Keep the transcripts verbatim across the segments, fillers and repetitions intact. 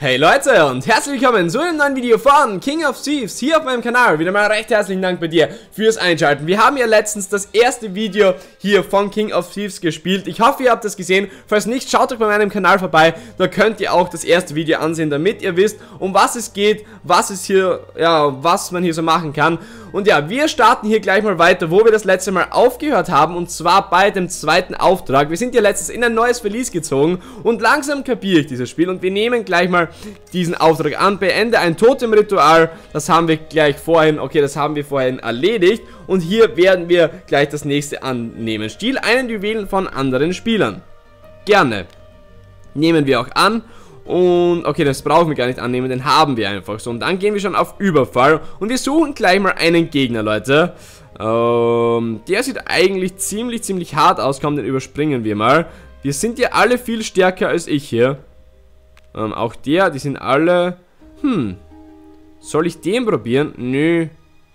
Hey Leute und herzlich willkommen zu einem neuen Video von King of Thieves hier auf meinem Kanal. Wieder mal recht herzlichen Dank bei dir fürs Einschalten. Wir haben ja letztens das erste Video hier von King of Thieves gespielt. Ich hoffe, ihr habt das gesehen. Falls nicht, schaut doch bei meinem Kanal vorbei. Da könnt ihr auch das erste Video ansehen, damit ihr wisst, um was es geht, was es hier, ja, was man hier so machen kann. Und ja, wir starten hier gleich mal weiter, wo wir das letzte Mal aufgehört haben, und zwar bei dem zweiten Auftrag. Wir sind ja letztens in ein neues Verlies gezogen und langsam kapiere ich dieses Spiel und wir nehmen gleich mal diesen Auftrag an. Beende ein Totem-Ritual, das haben wir gleich vorhin, okay, das haben wir vorhin erledigt, und hier werden wir gleich das nächste annehmen. Stiehl einen Juwelen von anderen Spielern. Gerne. Nehmen wir auch an. Und okay, das brauchen wir gar nicht annehmen, den haben wir einfach so. Und dann gehen wir schon auf Überfall und wir suchen gleich mal einen Gegner, Leute. Ähm, der sieht eigentlich ziemlich, ziemlich hart aus. Komm, den überspringen wir mal. Wir sind ja alle viel stärker als ich hier. Ähm, auch der, die sind alle... Hm. Soll ich den probieren? Nö.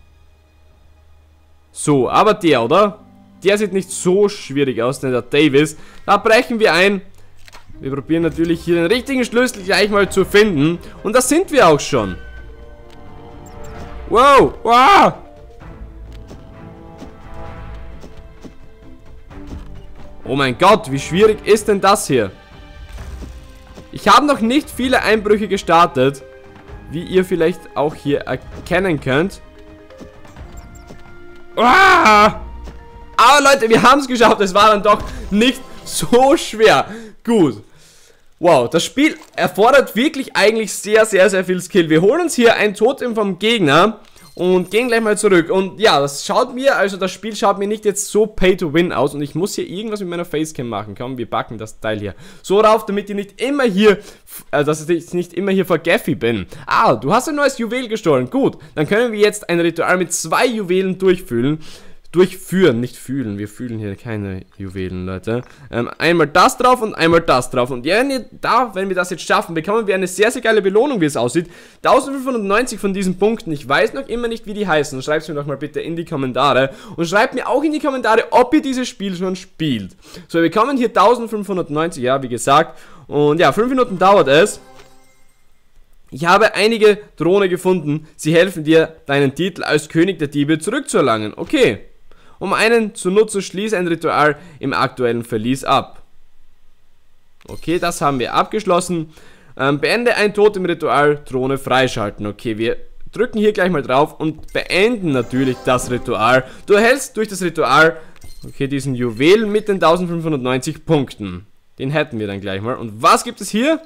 So, aber der, oder? Der sieht nicht so schwierig aus, denn der Davis. Da brechen wir ein. Wir probieren natürlich hier den richtigen Schlüssel gleich mal zu finden. Und das sind wir auch schon. Wow, wow. Oh mein Gott, wie schwierig ist denn das hier? Ich habe noch nicht viele Einbrüche gestartet, wie ihr vielleicht auch hier erkennen könnt. Ah! Aber Leute, wir haben es geschafft. Es war dann doch nicht so schwer. Gut. Wow, das Spiel erfordert wirklich eigentlich sehr, sehr, sehr viel Skill. Wir holen uns hier ein Totem vom Gegner und gehen gleich mal zurück. Und ja, das schaut mir, also das Spiel schaut mir nicht jetzt so Pay to Win aus. Und ich muss hier irgendwas mit meiner Facecam machen. Komm, wir backen das Teil hier so rauf, damit ich nicht immer hier, äh, dass ich nicht immer hier vor Gaffy bin. Ah, du hast ein neues Juwel gestohlen. Gut, dann können wir jetzt ein Ritual mit zwei Juwelen durchführen. Durchführen, nicht fühlen. Wir fühlen hier keine Juwelen, Leute. Ähm, einmal das drauf und einmal das drauf. Und ja, wenn, ihr da, wenn wir das jetzt schaffen, bekommen wir eine sehr, sehr geile Belohnung, wie es aussieht. eintausendfünfhundertneunzig von diesen Punkten. Ich weiß noch immer nicht, wie die heißen. Schreibt es mir doch mal bitte in die Kommentare. Und schreibt mir auch in die Kommentare, ob ihr dieses Spiel schon spielt. So, wir bekommen hier eintausendfünfhundertneunzig, ja, wie gesagt. Und ja, fünf Minuten dauert es. Ich habe einige Drohne gefunden. Sie helfen dir, deinen Titel als König der Diebe zurückzuerlangen. Okay. Um einen zu nutzen, schließe ein Ritual im aktuellen Verlies ab. Okay, das haben wir abgeschlossen. Ähm, beende ein Totem-Ritual, Drohne freischalten. Okay, wir drücken hier gleich mal drauf und beenden natürlich das Ritual. Du erhältst durch das Ritual, okay, diesen Juwel mit den eintausendfünfhundertneunzig Punkten. Den hätten wir dann gleich mal. Und was gibt es hier?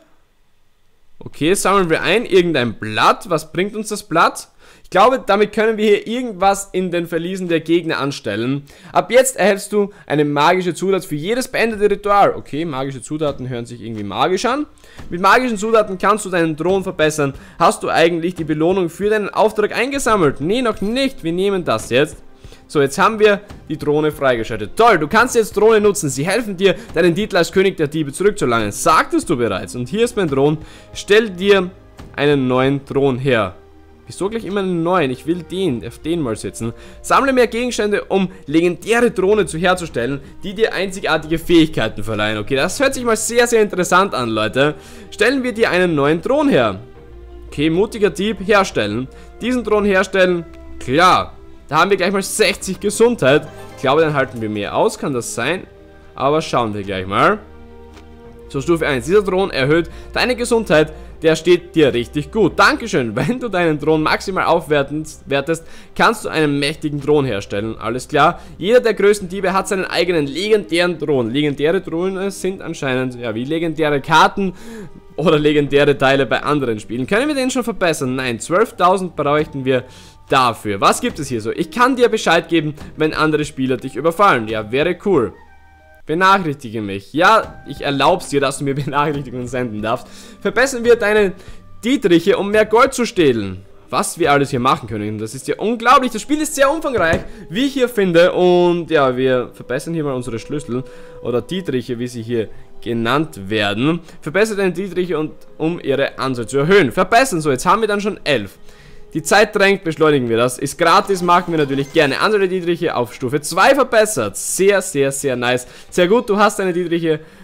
Okay, sammeln wir ein, irgendein Blatt. Was bringt uns das Blatt? Ich glaube, damit können wir hier irgendwas in den Verliesen der Gegner anstellen. Ab jetzt erhältst du eine magische Zutat für jedes beendete Ritual. Okay, magische Zutaten hören sich irgendwie magisch an. Mit magischen Zutaten kannst du deinen Thron verbessern. Hast du eigentlich die Belohnung für deinen Auftrag eingesammelt? Nee, noch nicht. Wir nehmen das jetzt. So, jetzt haben wir die Drohne freigeschaltet. Toll, du kannst jetzt Drohne nutzen. Sie helfen dir, deinen Titel als König der Diebe zurückzuerlangen. Sagtest du bereits. Und hier ist mein Thron. Stell dir einen neuen Thron her. Wieso gleich immer einen neuen? Ich will den, auf den mal setzen. Sammle mehr Gegenstände, um legendäre Drohne zu herzustellen, die dir einzigartige Fähigkeiten verleihen. Okay, das hört sich mal sehr, sehr interessant an, Leute. Stellen wir dir einen neuen Thron her. Okay, mutiger Dieb, herstellen. Diesen Thron herstellen, klar. Da haben wir gleich mal sechzig Gesundheit. Ich glaube, dann halten wir mehr aus, kann das sein? Aber schauen wir gleich mal. So, Stufe eins. Dieser Thron erhöht deine Gesundheit. Der steht dir richtig gut. Dankeschön. Wenn du deinen Thron maximal aufwertest, kannst du einen mächtigen Thron herstellen. Alles klar. Jeder der größten Diebe hat seinen eigenen legendären Thron. Legendäre Throne sind anscheinend, ja, wie legendäre Karten oder legendäre Teile bei anderen Spielen. Können wir den schon verbessern? Nein, zwölftausend bräuchten wir dafür. Was gibt es hier so? Ich kann dir Bescheid geben, wenn andere Spieler dich überfallen. Ja, wäre cool. Benachrichtige mich. Ja, ich erlaub's dir, dass du mir Benachrichtigungen senden darfst. Verbessern wir deine Dietriche, um mehr Gold zu stehlen. Was wir alles hier machen können, das ist ja unglaublich. Das Spiel ist sehr umfangreich, wie ich hier finde. Und ja, wir verbessern hier mal unsere Schlüssel. Oder Dietriche, wie sie hier genannt werden. Verbessert deine Dietriche, und, um ihre Anzahl zu erhöhen. Verbessern, so, jetzt haben wir dann schon elf. Die Zeit drängt, beschleunigen wir das. Ist gratis, machen wir natürlich gerne. Andere Dietriche auf Stufe zwei verbessert. Sehr, sehr, sehr nice. Sehr gut, du hast deine Dietriche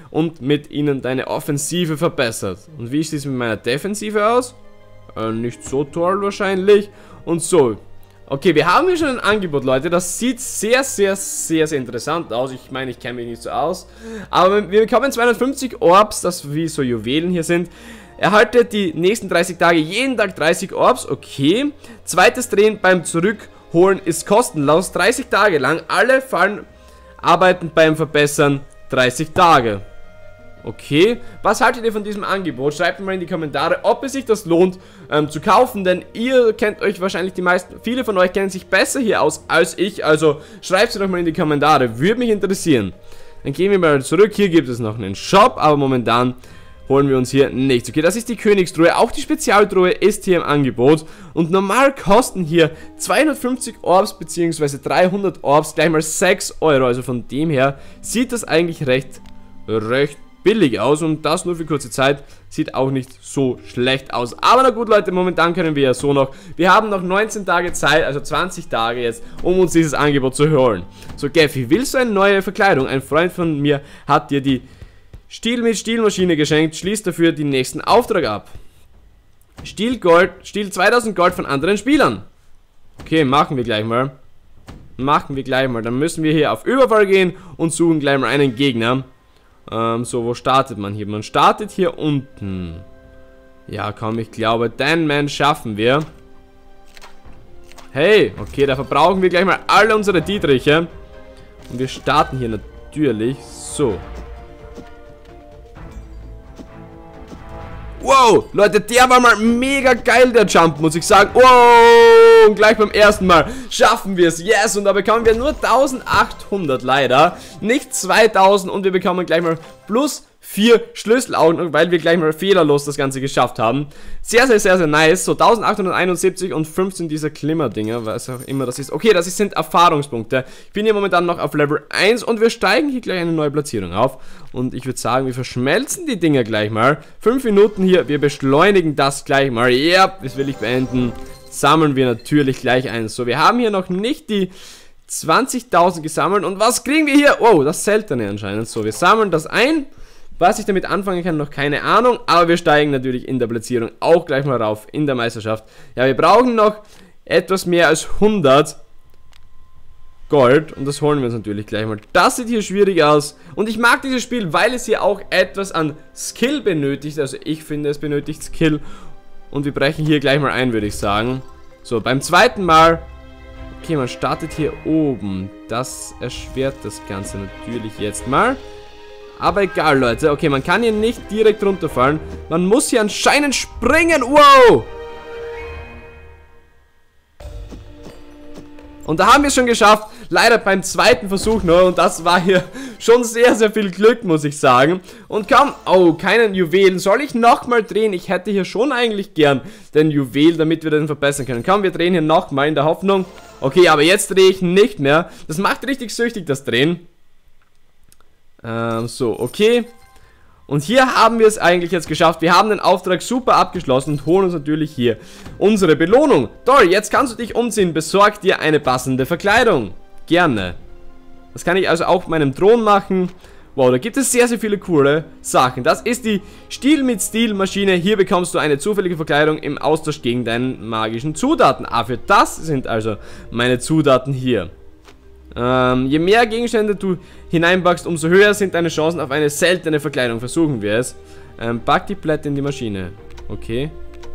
und mit ihnen deine Offensive verbessert. Und wie sieht es mit meiner Defensive aus? Äh, nicht so toll wahrscheinlich. Und so. Okay, wir haben hier schon ein Angebot, Leute. Das sieht sehr, sehr, sehr, sehr interessant aus. Ich meine, ich kenne mich nicht so aus. Aber wir bekommen zweihundertfünfzig Orbs, das wie so Juwelen hier sind. Erhalte die nächsten dreißig Tage jeden Tag dreißig Orbs. Okay. Zweites Drehen beim Zurückholen ist kostenlos. dreißig Tage lang. Alle Fallen arbeiten beim Verbessern dreißig Tage. Okay, was haltet ihr von diesem Angebot? Schreibt mir mal in die Kommentare, ob es sich das lohnt ähm, zu kaufen, denn ihr kennt euch wahrscheinlich die meisten, viele von euch kennen sich besser hier aus als ich, also schreibt es doch mal in die Kommentare, würde mich interessieren. Dann gehen wir mal zurück, hier gibt es noch einen Shop, aber momentan holen wir uns hier nichts. Okay, das ist die Königstruhe, auch die Spezialtruhe ist hier im Angebot und normal kosten hier zweihundertfünfzig Orbs bzw. dreihundert Orbs gleich mal sechs Euro, also von dem her sieht das eigentlich recht, recht billig aus und das nur für kurze Zeit, sieht auch nicht so schlecht aus. Aber na gut, Leute, momentan können wir ja so noch, wir haben noch neunzehn Tage Zeit, also zwanzig Tage jetzt, um uns dieses Angebot zu holen. So, Gaffi, willst du eine neue Verkleidung? Ein Freund von mir hat dir die Stiel mit Stielmaschine geschenkt, schließ dafür den nächsten Auftrag ab. Stiel Gold, Stiel zweitausend Gold von anderen Spielern. Okay, machen wir gleich mal. Machen wir gleich mal, dann müssen wir hier auf Überfall gehen und suchen gleich mal einen Gegner. Ähm, so, wo startet man hier? Man startet hier unten. Ja, komm, ich glaube, den Man schaffen wir. Hey, okay, da verbrauchen wir gleich mal alle unsere Dietriche. Und wir starten hier natürlich. So. Wow, Leute, der war mal mega geil, der Jump, muss ich sagen. Wow, und gleich beim ersten Mal schaffen wir es. Yes, und da bekommen wir nur eintausendachthundert leider, nicht zweitausend und wir bekommen gleich mal plus vier Schlüsselaugen, weil wir gleich mal fehlerlos das Ganze geschafft haben. Sehr, sehr, sehr, sehr nice. So, eintausendachthunderteinundsiebzig und fünfzehn dieser Klimmerdinger, was auch immer das ist. Okay, das sind Erfahrungspunkte. Ich bin hier momentan noch auf Level eins und wir steigen hier gleich eine neue Platzierung auf. Und ich würde sagen, wir verschmelzen die Dinger gleich mal. Fünf Minuten hier, wir beschleunigen das gleich mal. Ja, yep, das will ich beenden. Sammeln wir natürlich gleich ein. So, wir haben hier noch nicht die zwanzigtausend gesammelt. Und was kriegen wir hier? Oh, das Seltene anscheinend. So, wir sammeln das ein. Was ich damit anfangen kann, noch keine Ahnung, aber wir steigen natürlich in der Platzierung auch gleich mal rauf in der Meisterschaft. Ja, wir brauchen noch etwas mehr als hundert Gold und das holen wir uns natürlich gleich mal. Das sieht hier schwierig aus und ich mag dieses Spiel, weil es hier auch etwas an Skill benötigt, also ich finde, es benötigt Skill und wir brechen hier gleich mal ein, würde ich sagen. So, beim zweiten Mal, okay, man startet hier oben, das erschwert das Ganze natürlich jetzt mal. Aber egal, Leute. Okay, man kann hier nicht direkt runterfallen. Man muss hier anscheinend springen. Wow! Und da haben wir es schon geschafft. Leider beim zweiten Versuch nur. Und das war hier schon sehr, sehr viel Glück, muss ich sagen. Und komm. Oh, keinen Juwelen. Soll ich nochmal drehen? Ich hätte hier schon eigentlich gern den Juwel, damit wir den verbessern können. Komm, wir drehen hier nochmal in der Hoffnung. Okay, aber jetzt drehe ich nicht mehr. Das macht richtig süchtig, das Drehen. Ähm, so, okay. Und hier haben wir es eigentlich jetzt geschafft. Wir haben den Auftrag super abgeschlossen und holen uns natürlich hier unsere Belohnung. Toll, jetzt kannst du dich umziehen. Besorg dir eine passende Verkleidung. Gerne. Das kann ich also auch mit meinem Thron machen. Wow, da gibt es sehr, sehr viele coole Sachen. Das ist die Stiel mit Stil Maschine. Hier bekommst du eine zufällige Verkleidung im Austausch gegen deinen magischen Zutaten. Ah, für das sind also meine Zutaten hier. Ähm, je mehr Gegenstände du hineinpackst, umso höher sind deine Chancen auf eine seltene Verkleidung. Versuchen wir es. Ähm, pack die Blätter in die Maschine. Okay.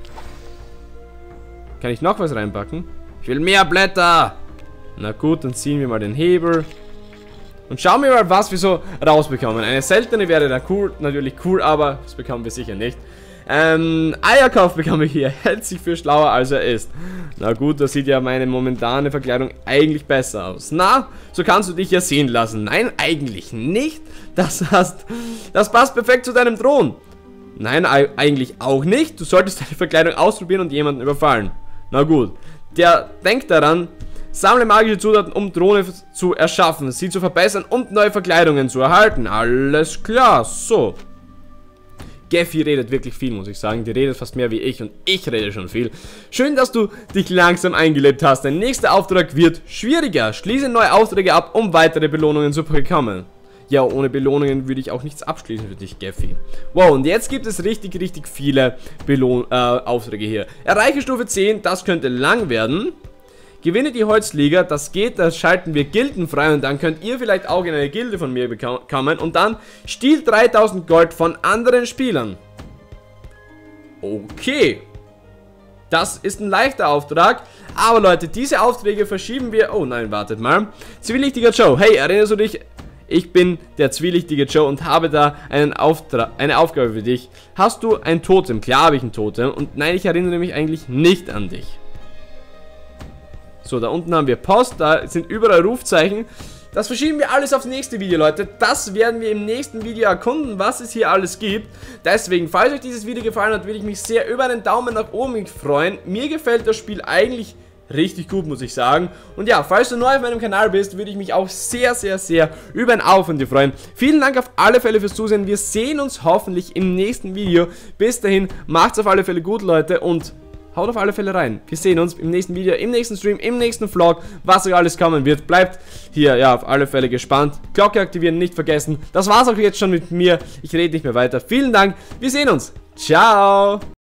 Kann ich noch was reinpacken? Ich will mehr Blätter! Na gut, dann ziehen wir mal den Hebel. Und schauen wir mal, was wir so rausbekommen. Eine seltene wäre da cool, natürlich cool, aber das bekommen wir sicher nicht. Ähm, Eierkopf bekomme ich hier. Hält sich für schlauer, als er ist. Na gut, da sieht ja meine momentane Verkleidung eigentlich besser aus. Na, so kannst du dich ja sehen lassen. Nein, eigentlich nicht. Das hast, das passt perfekt zu deinem Thron. Nein, eigentlich auch nicht. Du solltest deine Verkleidung ausprobieren und jemanden überfallen. Na gut, der denkt daran. Sammle magische Zutaten, um Drohne zu erschaffen, sie zu verbessern und neue Verkleidungen zu erhalten. Alles klar, so. Gaffi redet wirklich viel, muss ich sagen. Die redet fast mehr wie ich und ich rede schon viel. Schön, dass du dich langsam eingelebt hast. Dein nächster Auftrag wird schwieriger. Schließe neue Aufträge ab, um weitere Belohnungen zu bekommen. ja, ohne Belohnungen würde ich auch nichts abschließen für dich, Gaffi. Wow, und jetzt gibt es richtig, richtig viele Belohn äh, Aufträge hier. Erreiche Stufe zehn, das könnte lang werden. Gewinne die Holzliga, das geht, das schalten wir Gilden frei und dann könnt ihr vielleicht auch in eine Gilde von mir bekommen. Und dann stiehlt dreitausend Gold von anderen Spielern. Okay. Das ist ein leichter Auftrag. Aber Leute, diese Aufträge verschieben wir... Oh nein, wartet mal. Zwielichtiger Joe. Hey, erinnerst du dich? Ich bin der zwielichtige Joe und habe da einen Auftrag, eine Aufgabe für dich. Hast du ein Totem? Klar habe ich ein Totem. Und nein, ich erinnere mich eigentlich nicht an dich. So, da unten haben wir Post, da sind überall Rufzeichen. Das verschieben wir alles aufs nächste Video, Leute. Das werden wir im nächsten Video erkunden, was es hier alles gibt. Deswegen, falls euch dieses Video gefallen hat, würde ich mich sehr über einen Daumen nach oben freuen. Mir gefällt das Spiel eigentlich richtig gut, muss ich sagen. Und ja, falls du neu auf meinem Kanal bist, würde ich mich auch sehr, sehr, sehr über ein Abo von dir freuen. Vielen Dank auf alle Fälle fürs Zusehen. Wir sehen uns hoffentlich im nächsten Video. Bis dahin, macht's auf alle Fälle gut, Leute, und... haut auf alle Fälle rein. Wir sehen uns im nächsten Video, im nächsten Stream, im nächsten Vlog, was euch alles kommen wird. Bleibt hier, ja, auf alle Fälle gespannt. Glocke aktivieren, nicht vergessen. Das war's auch jetzt schon mit mir. Ich rede nicht mehr weiter. Vielen Dank. Wir sehen uns. Ciao.